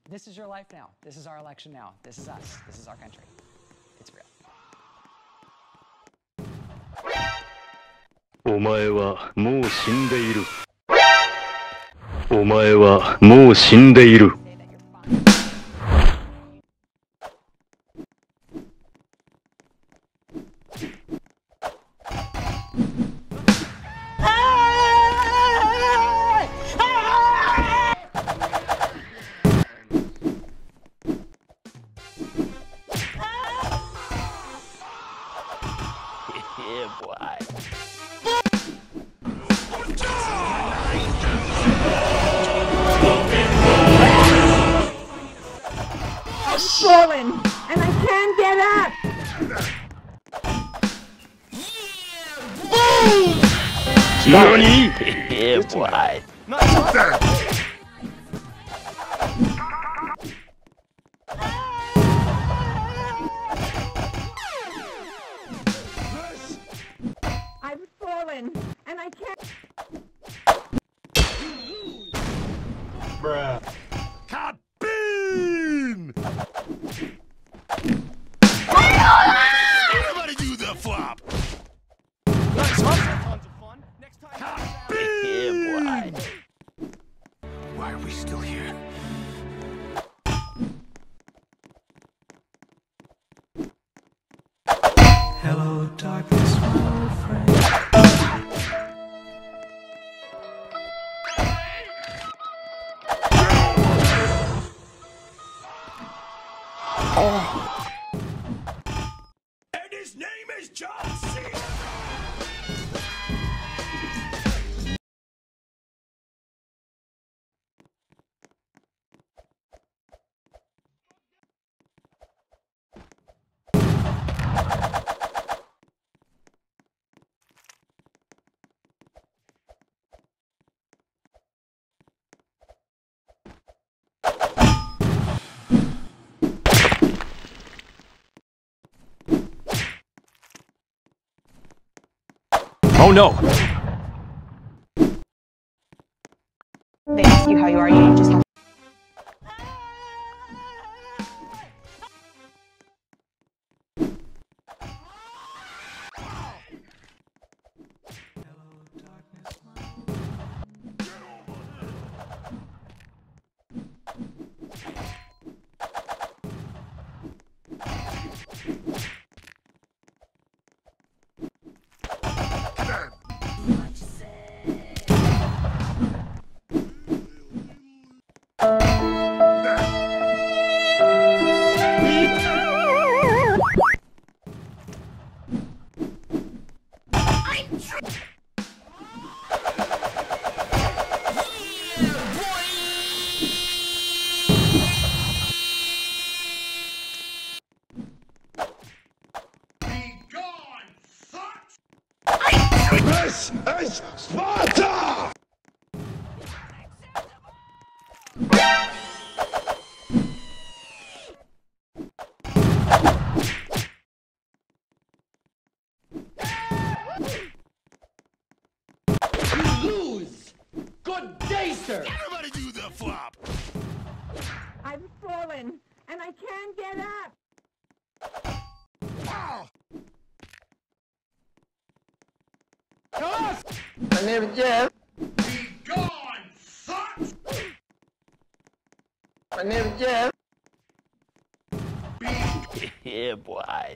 This is your life now. This is our election now. This is us. This is our country. It's real. お前はもう死んでいる。お前はもう死んでいる。 Yeah, boy. I've fallen, and I can't get up! NANI? Yeah, boy. I've fallen, and I can't... Bruh. Kabim! Everybody do the flop! Tons of fun. Next time. Yeah, boy. Why are we still here? Hello, darkness, my old friend. And his name is John Cena! Oh no! They ask you how you are, you just have Hello, darkness, my This is Sparta! Lose! Good day, sir! Everybody do the flop! I've fallen, and I can't get up! Wow! My name is Jeff. Be gone, thought! My name is Jeff. Yeah, boy.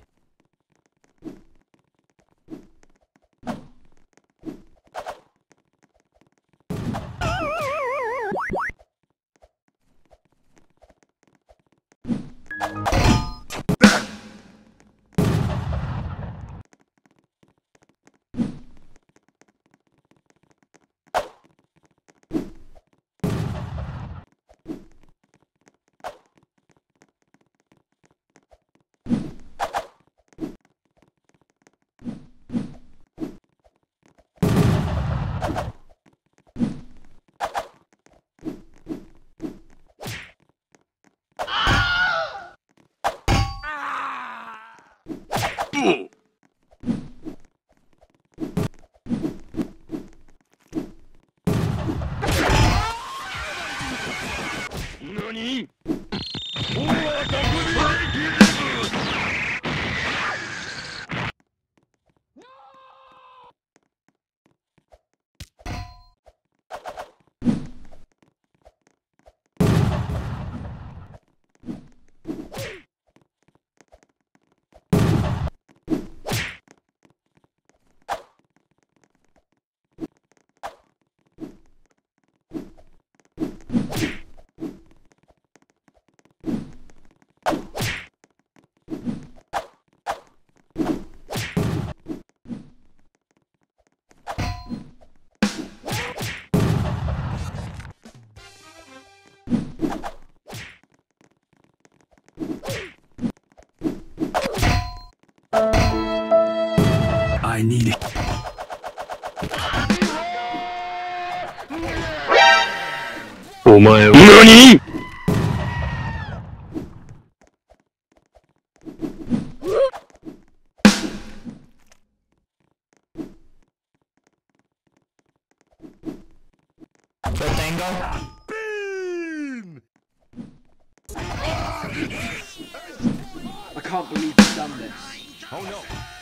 I need it. お前は何？ Boom! I can't believe you've done this. Oh no.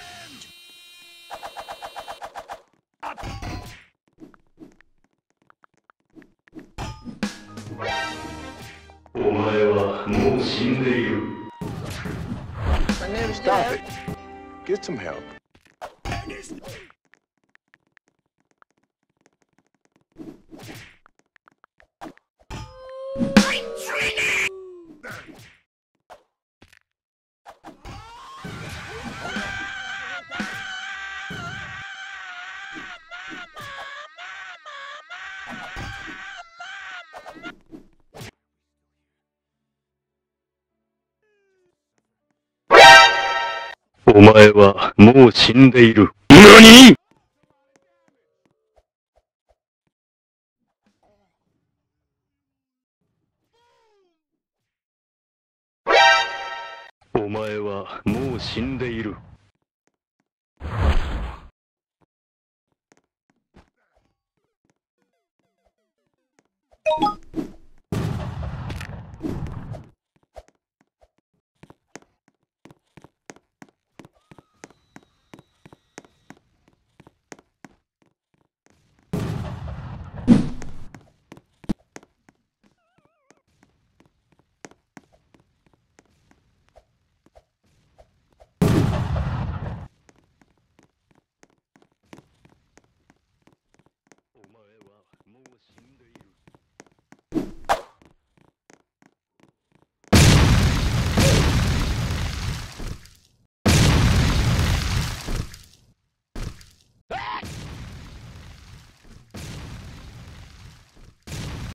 お前はもう死んでいる。 My name's Stop Jeff. it. Get some help. And it's お前はもう死んでいる。何？お前はもう死んでいる。